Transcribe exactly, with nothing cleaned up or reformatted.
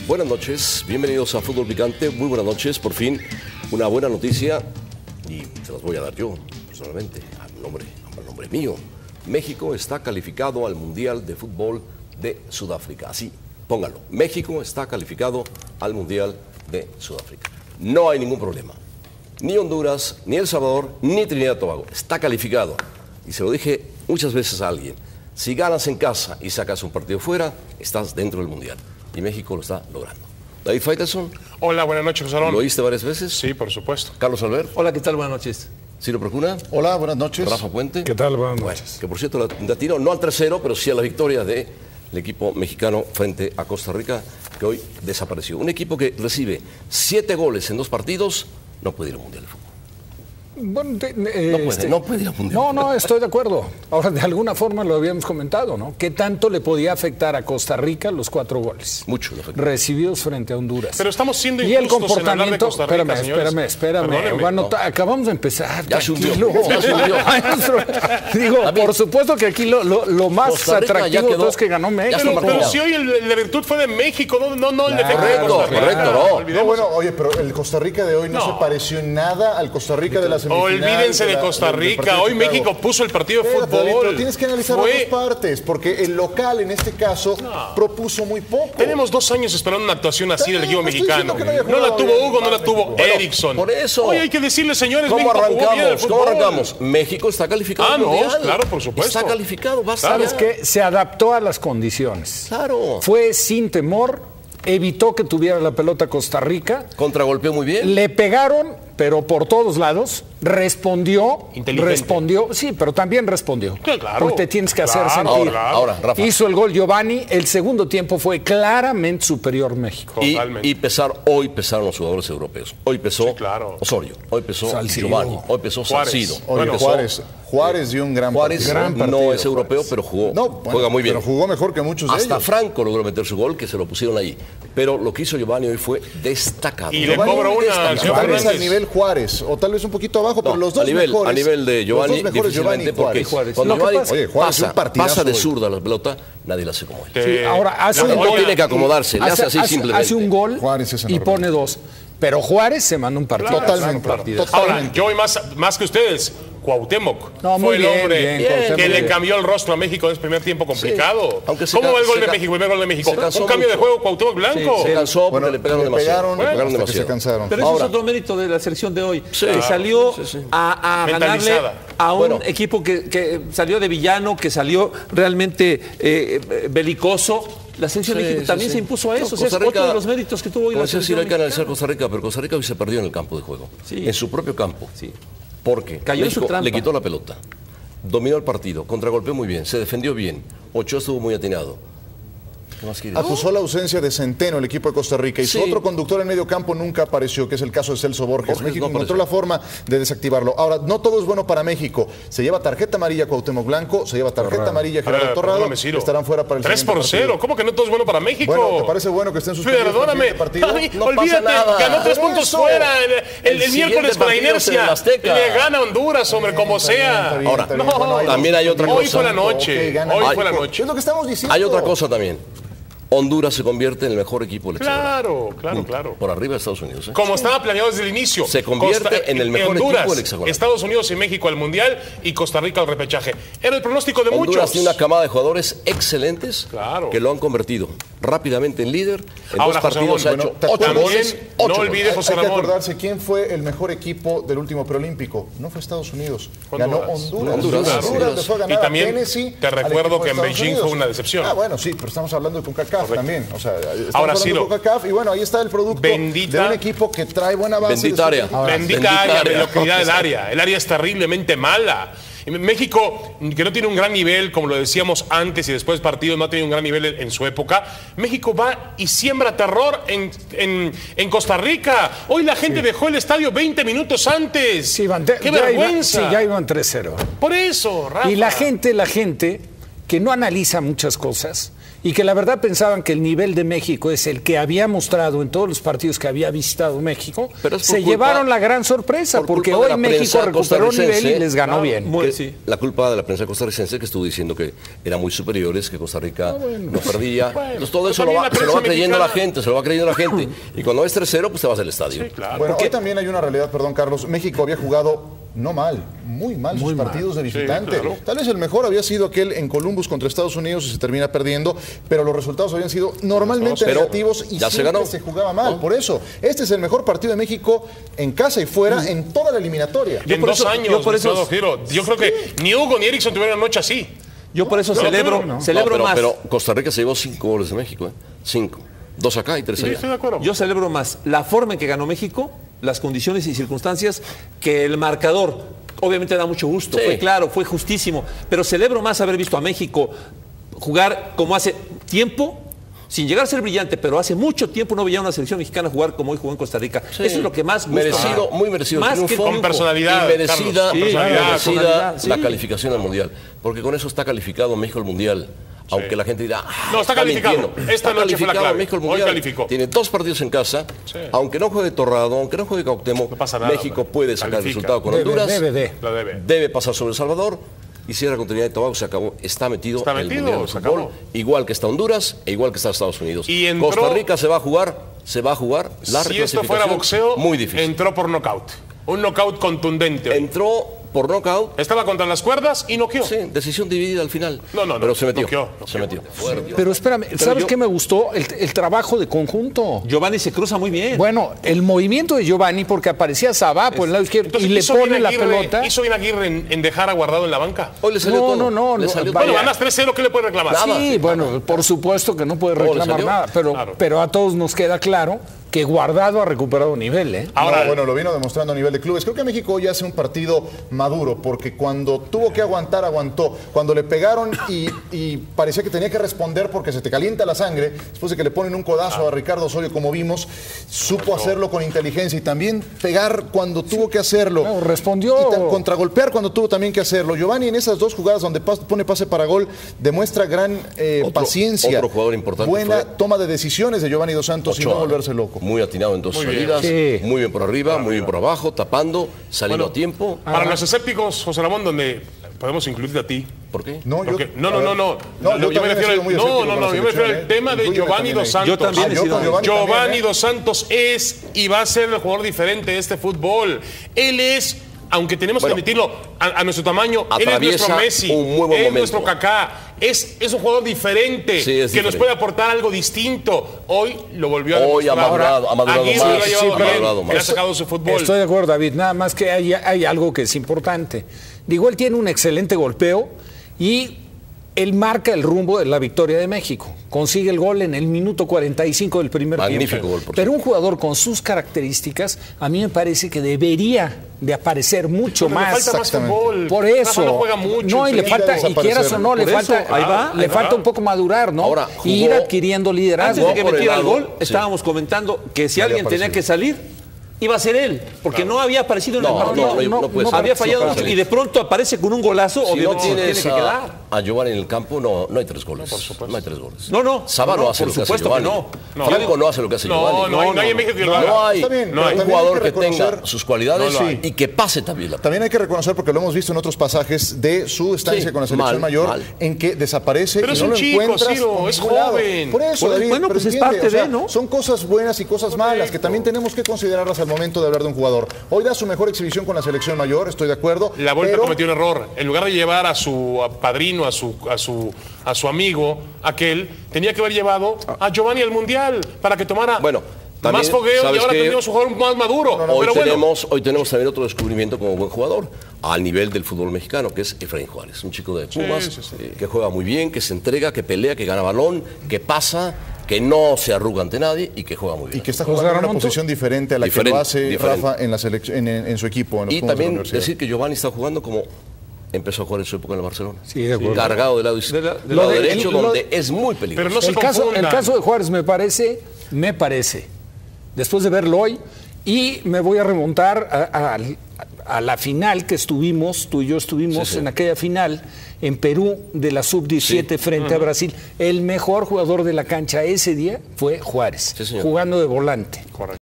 Buenas noches, bienvenidos a Fútbol Picante, muy buenas noches, por fin una buena noticia y se las voy a dar yo, personalmente, a nombre, a nombre mío. México está calificado al Mundial de Fútbol de Sudáfrica, así, póngalo, México está calificado al Mundial de Sudáfrica. No hay ningún problema, ni Honduras, ni El Salvador, ni Trinidad y Tobago, está calificado. Y se lo dije muchas veces a alguien, si ganas en casa y sacas un partido fuera, estás dentro del Mundial. Y México lo está logrando. David Faitelson. Hola, buenas noches, José Alonso. ¿Lo oíste varias veces? Sí, por supuesto. Carlos Albert. Hola, ¿qué tal? Buenas noches. Ciro Procuna. Hola, buenas noches. Rafa Puente. ¿Qué tal? Buenas Bueno, noches. que por cierto la, la tiró no al tercero, pero sí a la victoria del equipo mexicano frente a Costa Rica, que hoy desapareció. Un equipo que recibe siete goles en dos partidos, no puede ir al Mundial de Fútbol. Bueno, de, No eh, puede, este, no puede ir al Mundial. No, no, estoy de acuerdo. Ahora, de alguna forma lo habíamos comentado, ¿no? ¿Qué tanto le podía afectar a Costa Rica los cuatro goles? Mucho le afectó. Recibidos frente a Honduras. Pero estamos siendo y el injustos en hablar de comportamiento, Costa Rica, espérame, señores. espérame, espérame. Perdónenme. Bueno, No. ta- acabamos de empezar. Ya se hundió, tranquilo. ya se hundió. Maestro, digo, David, por supuesto que aquí lo, lo, lo más Costa Rica ya atractivo de quedó- todo es que ganó ya México. está Pero, marcado. pero si hoy el, el de virtud fue de México, no, no, no el defecto de Correcto, Costa Rica. correcto, no. Olvidemos. No, bueno, oye, pero el Costa Rica de hoy no, No. se pareció en nada al Costa Rica de la semifinal. Olvídense de la- Costa del Rica. partido de Hoy Chicago. México puso el partido de Espérate, David, fútbol. pero tienes que analizar Fue- las dos partes, porque el local en este caso propuso muy poco. Tenemos dos años esperando una actuación así del equipo No estoy mexicano. diciendo que no haya No la jugado tuvo bien Hugo, no la tuvo México. Erickson. por eso. Hoy hay que decirle, señores, ¿Cómo México jugó bien al arrancamos? ¿Cómo fútbol. arrancamos? México está calificado Ah, al no, Mundial. claro, por supuesto. Está calificado, basta. Claro. ya. Es que se adaptó a las condiciones. Claro. Fue sin temor, evitó que tuviera la pelota Costa Rica. Contragolpeó muy bien. Le pegaron, pero por todos lados. Respondió. Inteligente. Respondió. Sí, pero también respondió. Sí, claro. Porque te tienes que hacer Claro, sentir. Ahora, ahora, Rafa. Hizo el gol Giovanni. El segundo tiempo fue claramente superior México. Y, Totalmente. y pesar, hoy pesaron los jugadores europeos. Hoy pesó Sí, claro. Osorio, hoy pesó Salcido. Giovanni, hoy pesó Juárez. Salcido. Oye, Hoy Bueno, pesó- Juárez, Juárez dio un gran Juárez partido. Gran no partido, es europeo, Juárez. pero jugó, No, bueno, juega muy bien. pero jugó mejor que muchos de Hasta ellos. Franco logró meter su gol, que se lo pusieron ahí. Pero lo que hizo Giovanni hoy fue destacado. Y le Giovanni cobra una destacado. al señor Juárez Fernández. al nivel Juárez, o tal vez un poquito abajo, pero No, los dos a nivel, mejores. a nivel de Giovanni, los dos mejores, Giovanni y difícilmente, porque Juárez. cuando Lo que Giovanni pasa- Oye, Juárez, pasa, un partidazo pasa de hoy. zurda la pelota, nadie la hace como él. Eh, Ahora, hace la un No joya- tiene que acomodarse, le hace así hace, simplemente. hace un gol Juárez es y enorme. pone dos. Pero Juárez se mandó un partido. Totalmente, Partidazo. Ahora, totalmente. yo voy más, más que ustedes. Cuauhtémoc No, muy fue el bien, hombre bien, que Cuauhtémoc, le bien. cambió el rostro a México en ese primer tiempo complicado. Aunque se ¿Cómo ca- va el gol se de ca- México? El primer gol de México. se cansó Un cambio de mucho. juego Cuauhtémoc Blanco. Se cansó porque Bueno, le pegaron le demasiado. pegaron, le pegaron hasta que se demasiado. cansaron. Pero eso Ahora- es otro mérito de la selección de hoy. Sí. que salió Sí, sí, sí. a, a ganarle Mentalizada. a un Bueno. equipo que, que salió de villano, que salió realmente eh, belicoso. La selección Sí, de México sí, también sí. se impuso a No, eso. O sea, es Costa Rica- otro de los méritos que tuvo hoy Como la decía, sí, selección hay que analizar mexicana. Costa Rica, pero Costa Rica hoy se perdió en el campo de juego. Sí. En su propio campo. Sí. Porque Cayó en su México trampa. le quitó la pelota, dominó el partido, contragolpeó muy bien, se defendió bien, Ochoa estuvo muy atinado. ¿Qué más quieres? Acusó la ausencia de Centeno, el equipo de Costa Rica, y su Sí. otro conductor en medio campo nunca apareció, que es el caso de Celso Borges. Borges México no encontró apareció. la forma de desactivarlo. Ahora, no todo es bueno para México. Se lleva tarjeta amarilla Cuauhtémoc Blanco, se lleva tarjeta amarilla A ver, Gerardo Torrado, perdóname, Ciro. estarán fuera para el tres por siguiente cero. partido. ¿Cómo que no todo es bueno para México? Bueno, ¿te parece bueno que estén suspendidos para el Perdóname. siguiente partido? Ay, No pasa olvídate, nada. ganó tres Por puntos eso. fuera. El, el- El el siguiente miércoles con la partido es en el inercia. Azteca. Le gana Honduras, hombre, como Está bien, sea. está bien, Ahora, está bien. no, Bueno, ahí también hay otra Hoy cosa. fue la noche. Ok, gana Hoy México. fue la noche. Es lo que estamos diciendo. Hay otra cosa también. Honduras se convierte en el mejor equipo del hexagonal. Claro, claro, claro. Por arriba de Estados Unidos. ¿eh? Como estaba planeado desde el inicio. Se convierte en el mejor Honduras, equipo del hexagonal. Estados Unidos y México al Mundial y Costa Rica al repechaje. Era el pronóstico de Honduras muchos. tiene una camada de jugadores excelentes Claro. que lo han convertido rápidamente en líder. En Ahora, dos José partidos Ramón, ha hecho bueno, ¿te ocho acuerdas? goles. También, ocho no goles. olvide, Hay, José hay que Ramón. acordarse quién fue el mejor equipo del último preolímpico. No fue Estados Unidos. Ganó Honduras. Honduras. Honduras, Honduras, Honduras. le fue a ganar Y también a Tennessee, te al recuerdo equipo de que en Estados Beijing Unidos. fue una decepción. Ah, bueno, sí, pero estamos hablando de CONCACAF también. O sea, estamos Ahora, hablando Ciro. de CONCACAF y bueno, ahí está el producto Bendita- de un equipo que trae buena base. Bendita de su área. equipo. Ahora, Bendita, bendita área, área. mediocridad del área. El área es terriblemente mala. México, que no tiene un gran nivel, como lo decíamos antes y después del partido, no ha tenido un gran nivel en, en su época. México va y siembra terror en, en, en Costa Rica. Hoy la gente dejó el estadio veinte minutos antes. Sí, iban te- ¡Qué ya iban- vergüenza! sí, ya iban tres cero. Por eso, Rafa. Y la gente, la gente que no analiza muchas cosas, y que la verdad pensaban que el nivel de México es el que había mostrado en todos los partidos que había visitado México, Pero es por se culpa- llevaron la gran sorpresa, por porque culpa de hoy la México prensa recuperó nivel y costarricense. les ganó Claro, bien. Muy- Que sí. La culpa de la prensa costarricense que estuvo diciendo que eran muy superiores, que Costa Rica no perdía. Bueno, Entonces todo pero eso lo también va, la se lo va prensa creyendo la mexicana. gente, se lo va creyendo la gente. Y cuando es tres cero, pues te vas al estadio. Sí, claro. Bueno, hoy también hay una realidad, perdón, Carlos. México había jugado no mal, muy mal Muy sus mal. partidos de visitante. Sí, claro. Tal vez el mejor había sido aquel en Columbus contra Estados Unidos y se termina perdiendo, pero los resultados habían sido normalmente Pero negativos y ya se siempre ganó. se jugaba mal. Por eso, este es el mejor partido de México en casa y fuera en toda la eliminatoria. En por dos eso- años, yo por eso- estimado Giro. Yo creo que ni Hugo ni Erickson tuvieron una noche así. Yo por eso No, celebro, no, no. celebro No, pero, más. pero Costa Rica se llevó cinco goles de México, ¿eh? Cinco. Dos acá y tres Sí, allá. estoy de acuerdo. Yo celebro más la forma en que ganó México, las condiciones y circunstancias, que el marcador. Obviamente da mucho gusto, Sí. fue claro, fue justísimo, pero celebro más haber visto a México jugar como hace tiempo, sin llegar a ser brillante, pero hace mucho tiempo no veía una selección mexicana jugar como hoy jugó en Costa Rica. Sí. Eso es lo que más gusta. Merecido, muy merecido Más triunfo. que Con personalidad, Y merecida, Carlos, con y personalidad. merecida Personalidad, sí. la calificación al Mundial. Porque con eso está calificado México al Mundial. Aunque la gente dirá, ah, No, está calificado. mintiendo. Esta Está noche fue la calificado clave. México al Hoy Mundial. calificó. Tiene dos partidos en casa. Sí. Aunque no juegue Torrado, aunque no juegue Cuauhtémoc, No pasa nada, México hombre. puede sacar el Califica. resultado con Debe, Honduras. debe de. La debe. Debe pasar sobre El Salvador. Y cierra con Trinidad y Tobago, se acabó. Está metido Está en el metido, Mundial de se Fútbol. acabó. Igual que está Honduras e igual que está Estados Unidos. Y entró- Costa Rica se va a jugar, se va a jugar la Si esto fuera reclasificación. boxeo, Muy difícil. entró por nocaut. Un nocaut contundente. hoy. Entró por nocaut. Estaba contra las cuerdas y noqueó. Sí, decisión dividida al final. No, no, no, Pero se metió. noqueó, Se metió. Fuerte. Pero espérame, ¿sabes yo- qué me gustó? El, el trabajo de conjunto. Giovanni se cruza muy bien. Bueno, el movimiento de Giovanni, porque aparecía Sabá por el lado izquierdo Entonces, y le hizo pone bien la Aguirre- pelota. ¿Hizo bien Aguirre en, en dejar a Guardado en la banca? Hoy le salió No, todo. no, no, Le no, salió vaya. Bueno, todo. ganas tres cero, ¿qué le puede reclamar? Nada. Sí, bueno, por supuesto que no puede ¿Cómo le reclamar salió? nada, pero, Claro. pero a todos nos queda claro que Guardado ha recuperado nivel, ¿eh? Ahora, No, bueno, lo vino demostrando a nivel de clubes. Creo que México hoy hace un partido maduro, porque cuando tuvo que aguantar, aguantó. Cuando le pegaron y, y parecía que tenía que responder porque se te calienta la sangre, después de que le ponen un codazo a Ricardo Osorio, como vimos, supo hacerlo con inteligencia y también pegar cuando tuvo que hacerlo. Claro, respondió. Y ta- contragolpear cuando tuvo también que hacerlo. Giovanni en esas dos jugadas donde pas- pone pase para gol demuestra gran eh, Otro- paciencia. otro jugador importante Buena fue toma de decisiones de Giovanni Dos Santos y no Ochoa. volverse loco. Muy atinado en dos Muy bien. salidas. Sí. Muy bien por arriba, muy bien por abajo, tapando, saliendo Bueno, a tiempo. para los escépticos, José Ramón, donde podemos incluirte a ti. ¿Por qué? No, yo- Porque- no, no, a no, ver. no. No, yo me también he refiero sido al- muy no, escéptico no, con no, la yo me refiero al selección, ¿eh? tema de Inclúyeme Giovanni también Dos ahí. Santos. Yo también Ah, he yo sido- con Giovanni Giovanni también, ¿eh? Dos Santos es y va a ser el jugador diferente de este fútbol. Él es, aunque tenemos Bueno, que admitirlo, a, a nuestro tamaño, él es atraviesa nuestro Messi, un muy buen él es momento. nuestro Kaká. Es, es un jugador diferente, Sí, es que nos diferente. puede aportar algo distinto. Hoy lo volvió a Hoy ha demostrar. madurado, ha madurado Aguirre más. lo ha Sí, llevado ha bien, madurado le ha más. sacado su fútbol. Estoy de acuerdo, David. Nada más que hay, hay algo que es importante. Digo, él tiene un excelente golpeo y él marca el rumbo de la victoria de México. Consigue el gol en el minuto cuarenta y cinco del primer Magnífico tiempo. gol, por Pero un jugador con sus características, a mí me parece que debería de aparecer mucho Porque le más. falta más Exactamente. fútbol. Por Rafa eso. no juega mucho. No, y le sí. falta, y desaparecer. quieras o no, le Por eso, falta, ahí va, le ahí falta va. un poco madurar, ¿no? Ahora, y ir jugó- adquiriendo Antes liderazgo. de que por el metiera el lado, gol, sí. estábamos comentando que si No había alguien tenía aparecido. que salir, iba a ser él, porque no había aparecido en No, el no, partido. no, no, no puede ser. había No fallado puede mucho salir. y de pronto aparece con un golazo, Si no obviamente se tiene tienes que a, quedar. a Giovanni en el campo, no, no hay tres goles. No hay tres goles. No, no, Saba no, no, hace por lo que hace supuesto que Giovanni. no. No. Franco no hace lo que hace No, Giovanni. no hay- no hay en México que lo haga. No hay Está bien, un pero también hay jugador que que, tenga reconocer- sus cualidades No lo hay. y que pase también la También hay que reconocer, porque lo hemos visto en otros pasajes de su estancia Sí, con la selección mal, mayor, mal. en que desaparece Pero y es no un lo chico, encuentras Ciro, por es ningún lado. joven. Por eso, Bueno, David, bueno, pero pues es entiende, parte o sea, de, ¿no? son cosas buenas y cosas malas que también tenemos que considerarlas al momento de hablar de un jugador. Hoy da su mejor exhibición con la selección mayor, estoy de acuerdo. La Volpe pero- cometió un error. En lugar de llevar a su a padrino, a su, a su a su amigo, aquel, tenía que haber llevado a Giovanni al Mundial para que tomara Bueno, también, más fogueo y ¿sabes ahora qué? tendríamos un jugador más maduro. Hoy Pero bueno, tenemos, hoy tenemos también otro descubrimiento como buen jugador al nivel del fútbol mexicano, que es Efraín Juárez, un chico de Pumas, sí, sí. eh, que juega muy bien, que se entrega, que pelea, que gana balón, que pasa, que no se arruga ante nadie y que juega muy Y bien. que está José jugando en una Ramón, posición diferente a la que Diferente, lo hace diferente. Rafa en, la selec- en, en- en su equipo. En los Y Pumas de la también universidad. decir que Giovanni está jugando como empezó a jugar en su época en el Barcelona. Sí, de acuerdo. Cargado del lado, iz- De la- de del la lado derecha. derecho, Lo- donde es muy peligroso. Pero no se el caso, el confundan. caso de Juárez me parece, me parece, después de verlo hoy, y me voy a remontar a, a- a la final que estuvimos, tú y yo estuvimos Sí, sí. en aquella final en Perú de la sub diecisiete Sí. frente uh-huh. a Brasil. El mejor jugador de la cancha ese día fue Juárez, Sí, señor. jugando de volante. Correcto.